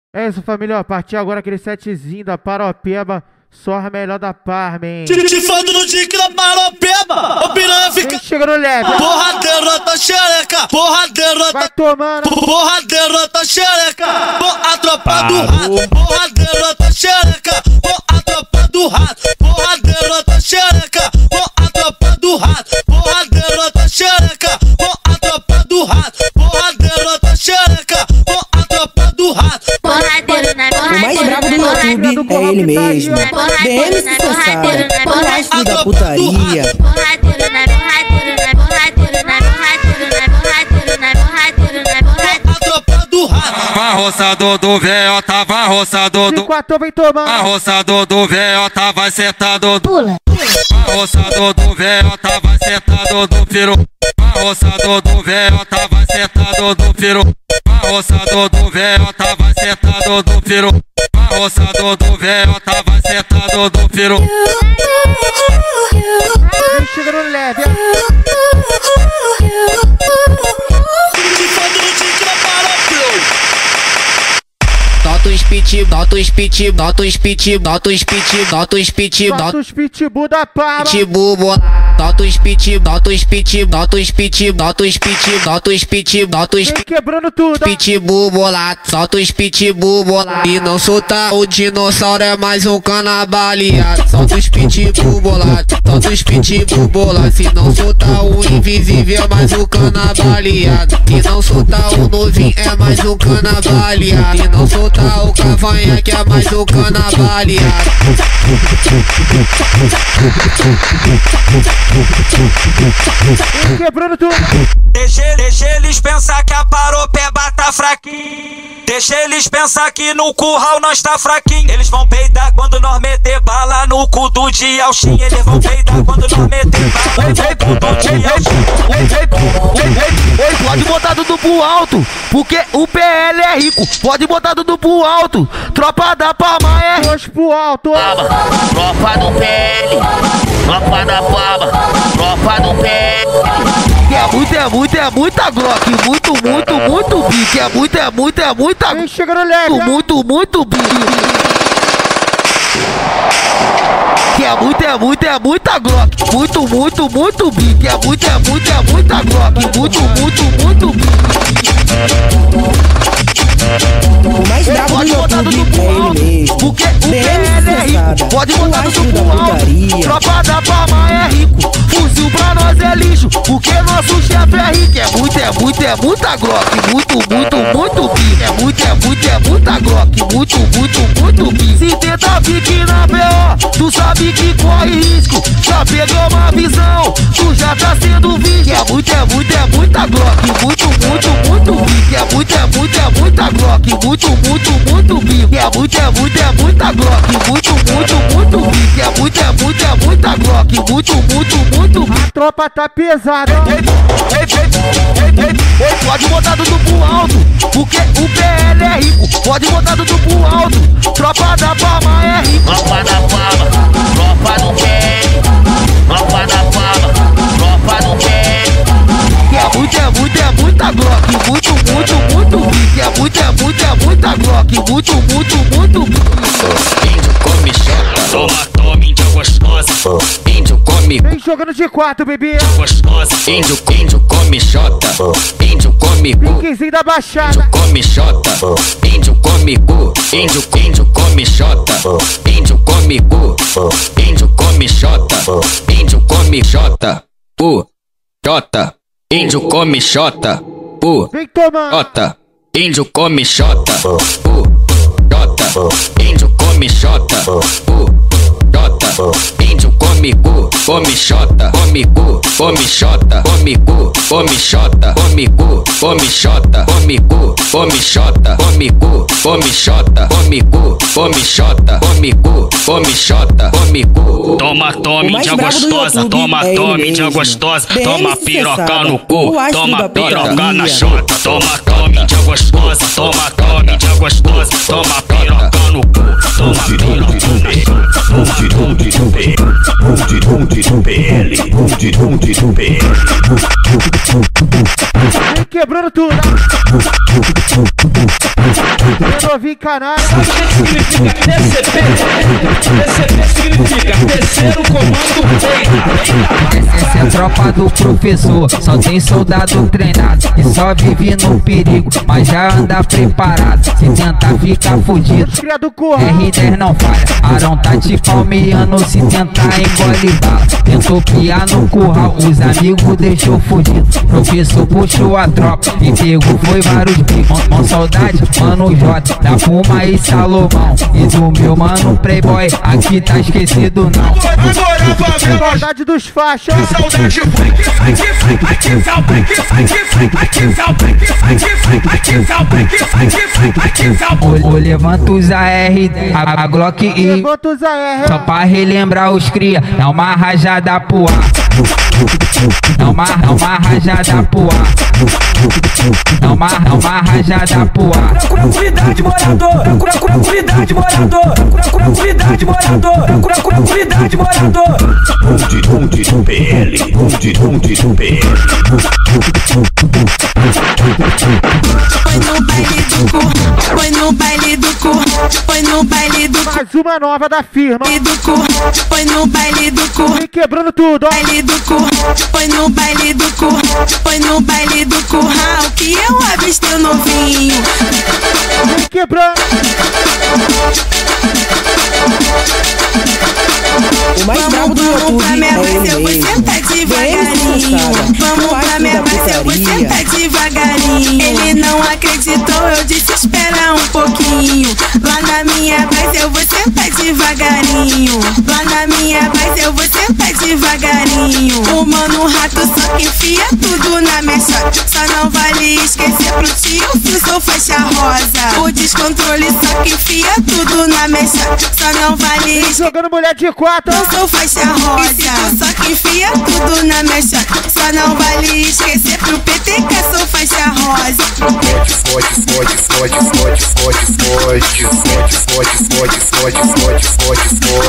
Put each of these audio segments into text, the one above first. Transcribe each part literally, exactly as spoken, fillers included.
É isso, família, ó, a partir agora aquele setzinho da Paropeba, só a melhor da Parmen. Tifando no dique da Paropeba, o piranha fica... Quem chega no leve? Porradeira tá xereca, porradeira Vai tá... tomando. Porradeira tá xereca, pô a tropa do rato. Porradeira tá xereca, pô a tropa do rato. Porradeira tá xereca, pô a tropa do rato. Porradeira tá xereca, pô a tropa do rato. Porradeira tá xereca, pô a tropa do rato. Porradeiro na porradeiro. O mais brabo do YouTube é ele mesmo. B M Sucessado, o astro da putaria. Porradeiro na porradeiro na porradeiro na porradeiro na porradeiro na porradeiro na porradeiro. A tropa do rato. Vai roçador do velhota, vai roçador do... cinco a vem tomando. Vai roçador do velhota, vai sentado. Pula. Vai roçador do velhota, vai sentado do peru. Vai roçador do velhota, vai sentado do peru. Vai roçador do velhota, vai sentado do peru. Vai roçador do velhota, vai sentado do peru. Quem chega no leve? Tifando no dique da Paropeba. Nota os pit, nota os pit, nota os pit, nota os pit, nota os pit, Bota nota os pitbull da Parma. os pitbull, nota os pit, nota os pit, nota os pit, nota os pit, nota os pit, nota os Vem quebrando tudo. pitbull bolado, solta os pitbull bolado. E não solta o dinossauro é mais um cana baleado. Solta os pitbull bolado, solta os pitbull bolado. Se não soltar o invisível é mais um cana baleado. E não soltar o novinho é mais um cana baleado. E não soltar o cavanha que é mais um cana baleado. Vem quebrando tudo. Deixa, deixa eles pensar que a Paropeba tá fraquinho. Deixa eles pensar que no curral nós tá fraquinho. Eles vão peidar quando nós meter bala no cu do Dialxin. Eles vão peidar quando nós meter bala no cu do Dialxin. Oi, pode botar tudo pro alto, porque o P L é rico. Pode botar tudo pro alto, tropa da Parma é rico. Dois pro alto. Tropa do P L, tropa da Parma, tropa do P L. É muito, é muito, é muita Glock, muito, muito, muito bico. É muito, é muito, é muita Quem chega no leve? muito, muito bico. Que é muito, é muito, é muita Glock. Muito, muito, muito bico. É muito, é muito, é muita Glock. Muito, muito, muito bico. O mais brabo do Pode botar tudo YouTube pro é alto, ele mesmo. porque o B P M L é rico. Sucessado, Pode o botar astro tudo da pro alto, putaria. tropa da Parma é rico. Fuzil pra nós é lixo, porque nosso chefe é rico. É muito, é muito, é muita Glock. Muito, muito, muito bico. É muito, é muito, é muita Glock. Muito, muito, muito bico. Se tenta pique na B O, tu sabe que corre risco. Já pegou uma visão, tu já tá sendo visto. É muito, é muito, é muita Glock. Muito, muito, muito bico. É muito, é muito, é muita Glock. Muito, muito, muito bico. É muito, é muito, é muita Glock. Muito, muito, muito bico. É muito, é muito, é muita Glock. Muito, muito, muito bico. A tropa tá pesada. Ei, ei, ei, ei, ei, ei, pode botar tudo pro alto, porque o P L é rico. Pode botar tudo pro alto, tropa da Parma é rico. Tropa da Parma, tropa do P L. Tropa da Parma, tropa do P L. É muito, é muito, é muita Glock. Muito, muito, muito bico. É muito, é muito, é muita Glock. Muito, muito, muito bico. Índio come chota, toma, toma, índia gostosa. Índio come Vem jogando de quatro, bebê. gostosa. Índio, índio come chota. Índio come cu. Piquezinho da Baixada. Índio come chota. Índio come cu. Índio, índio come chota. Índio come cu. Índio come chota. Índio come chota. Pu. Chota. Índio come chota. Pu. Vem tomando. Chota. Índio come chota. Pu. Chota. Índio come chota. Pu. Chota. Índio come cu. Come chota. Come cu. Come chota. Come cu. Come chota. Come cu. Come chota. Come cu. Come chota. Come cu. Come chota. Come cu. Come chota. Come cu. Come chota. Come cu. Toma, toma, O mais índia brabo do gostosa. YouTube Toma, é ele toma, índia mesmo. gostosa. B M Toma piroca Sucessado, no cu. o astro Toma da piroca putaria. na chota. Toma, toma, índia gostosa. Toma, toma, índia gostosa. Toma piroca no cu. Toma piroca no cu. Vem quebrando tudo. novinho canalha. Sabe o que significa T C P? T C P significa terceiro comando rei. Essa é a tropa do professor, só tem soldado treinado e só vive no perigo, mas já anda preparado. Se tentar ficar fudido, R dez não falha. Arão tá te palmeando, se tentar engole bala. Tentou piar no curral, os amigos deixou fudido. Professor puxou a tropa e pegou, foi vários bicos. Com saudade, mano J, da Puma e Salomão. E do meu mano Playboy, aqui tá esquecido não. Agora vai ver saudade dos faixas. Saudade O levanta os A R, a, a Glock e levanta os A R. Só pra relembrar os cria, dá uma rajada pro ar. Dá uma, dá uma rajada pro ar. Dá uma, dá uma rajada pro ar. Procura cuidado, morador. Procura cuidado, morador. Procura cuidado, morador. Procura cuidado, morador. Onde, onde, P L. Onde, onde, P L. Foi no baile do cu, foi no baile do cu, foi no baile do cu. Mais uma nova da firma. Do cu, foi no baile do cu. Vem quebrando tudo, ó. Baile do cu, foi no baile do cu, foi no baile do curral que eu avistei o novinho. Vem quebrando. O mais brabo do YouTube pra minha é base, ele eu vou mesmo. sentar devagarinho. Vamos pra minha base, eu vou sentar devagarinho. Ele não acreditou, eu disse espera um pouquinho. Lá na minha base eu vou sentar devagarinho. Lá na minha base eu vou sentar devagarinho. O mano rato só que enfia tudo na mecha. Só não vale esquecer pro tio que eu sou faixa rosa. O descontrole só que enfia tudo na mecha. Só não vale esquecer. Jogando mulher de quatro. Eu sou faixa rosa. Só que enfia tudo na mecha. Só não vale esquecer pro P T que eu sou faixa rosa. Fode, fode, fode, fode, fode, fode, fode, fode, fode, fode, fode, fode,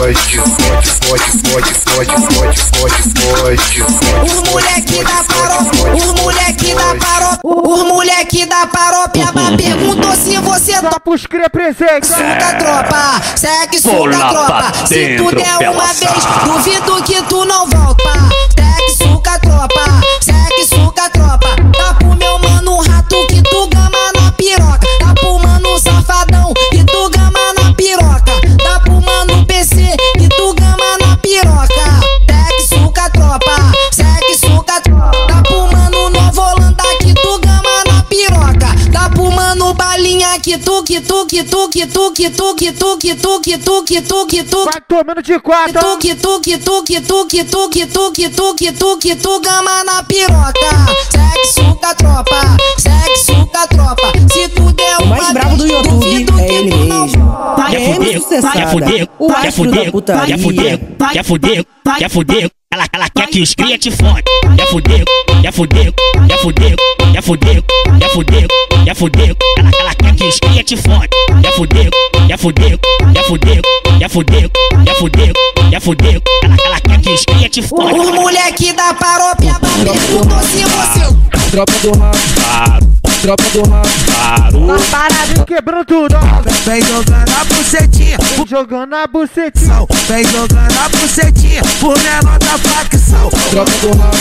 fode, fode, fode, fode, fode, fode, Os moleque da paróquia, os moleque da paróquia, os moleque da paróquia perguntou se você Só pros cria presente. suca tropa, segue suca tropa. Se tu der uma vez, duvido que tu não volta. Segue suca tropa, segue suca tropa. Dá pro meu mano rato que tu gama na piroca. Dá pro mano safadão que tu gama na piroca. Dá pro mano P C que tu gama na piroca. Segue suca tropa, segue suca tropa. Dá pro mano Nova Holanda que tu gama na piroca. Dá pro mano balinha que tu, que tu, que tu, que tu, que tu, que tu, que tu, que tu, que tu, que tu. Vai tomando de quatro. Que tu, que tu, que tu, que tu, que tu, que tu, que tu, que tu gama na piroca. Segue suca tropa, segue suca tropa. Se tu der uma o mais brabo do YouTube é ele mesmo. Quer fuder, quer fuder, quer fuder, quer fuder, quer fuder, quer fuder. Ela, ela quer que os cria te fode. Quer fuder, quer fuder, quer fuder, quer fuder, quer fuder, quer fuder. Ela, ela quer que os cria te fode. Quer fuder, quer fuder, quer fuder, quer fuder, quer fuder, quer fuder. Ela, ela quer que os cria te fode. Os moleque da paróquia perguntou se você. Tropa do rabo, tropa do rabo, parou. Parado, quebrando tudo, ó. Vem jogando a bucetinha, Vem jogando a bucetinha. vem jogando a bucetinha por menor da facção. Tropa do rabo,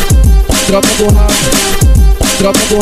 tropa do rabo, tropa do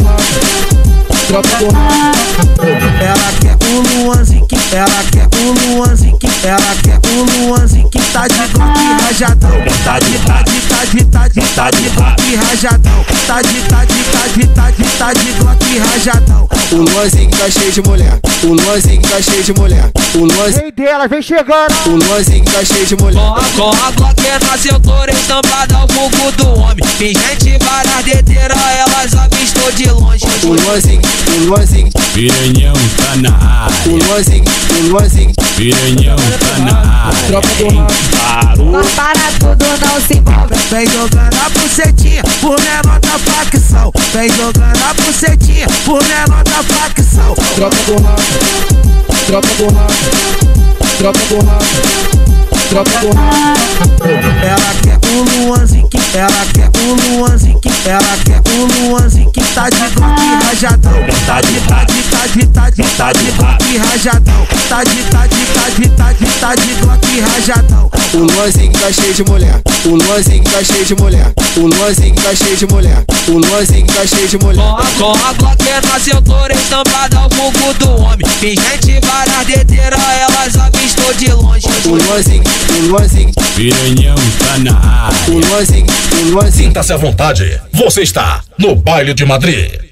rabo, tropa do rabo. Ela quer o Luanzinho, ela quer o Luanzinho, ela quer o Luanzinho que tá de Glock rajadão. Tá de, tá de, tá de, tá de, tá de Glock rajadão. Tá de, tá de, tá de, tá de, tá de Glock rajadão. O Luanzinho tá cheio de mulher, o Luanzinho tá cheio de mulher, o Luanzinho. Rei dela, vem chegando. O Luanzinho tá cheio de mulher. Com a Glock na cintura estampada ao bugo do homem. Tem gente várias dedeiras, elas avistou de longe. O Luanzinho, o Luanzinho, Piranhão tá na área. o Luanzinho, o Luanzinho, Piranhão tá na área. Tropa do rabo, Parou. Para tudo, não se envolve. Vem jogando a bucetinha por menor da facção. Vem jogando a bucetinha por menor da facção. tropa do rabo, tropa do rabo, tropa do rabo, tropa do rato. Ela quer um Luanzinho que, ela quer um Luanzinho que, ela quer um Luanzinho que tá de Glock rajadão. Tá de, tá de, tá de, tá de, tá de Glock rajadão. Tá de, tá de, tá de, tá de, tá de Glock rajadão. O Luanzinho tá cheio de mulher, o Luanzinho tá cheio de mulher, o Luanzinho tá cheio de mulher, o Luanzinho tá cheio de mulher. Com a, com a Glock na cintura estampada ao vulgo do homem. Tem gente várias dedeiras, elas avistou de longe. O Luanzinho, o Luanzinho, Piranhão tá na área. o Luanzinho, o Luanzinho. Sinta-se à vontade, você está no Baile de Madrid.